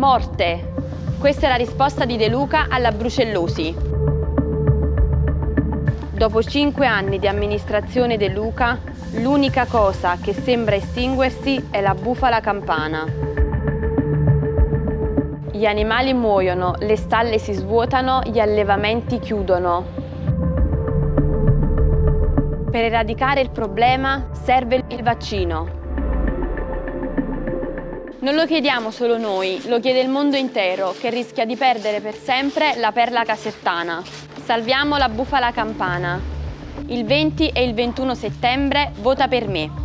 Morte. Questa è la risposta di De Luca alla Brucellosi. Dopo 5 anni di amministrazione De Luca, l'unica cosa che sembra estinguersi è la bufala campana. Gli animali muoiono, le stalle si svuotano, gli allevamenti chiudono. Per eradicare il problema serve il vaccino. Non lo chiediamo solo noi, lo chiede il mondo intero, che rischia di perdere per sempre la perla casertana. Salviamo la bufala campana. Il 20 e il 21 settembre vota per me.